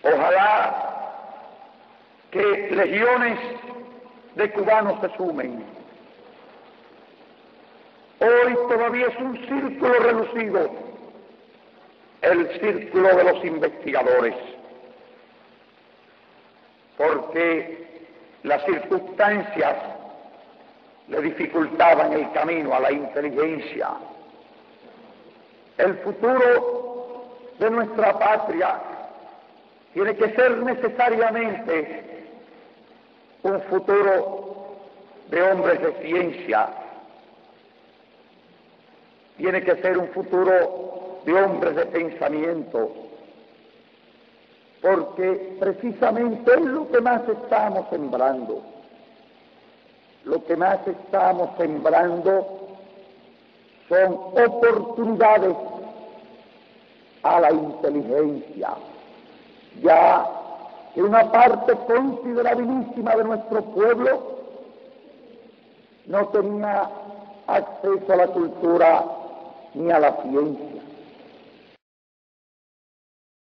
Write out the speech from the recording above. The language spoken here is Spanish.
Ojalá que legiones de cubanos se sumen. Hoy todavía es un círculo reducido, el círculo de los investigadores, porque las circunstancias le dificultaban el camino a la inteligencia. El futuro de nuestra patria tiene que ser necesariamente un futuro de hombres de ciencia, tiene que ser un futuro de hombres de pensamiento, porque precisamente es lo que más estamos sembrando. Lo que más estamos sembrando son oportunidades a la inteligencia. Ya que una parte considerabilísima de nuestro pueblo no tenía acceso a la cultura ni a la ciencia.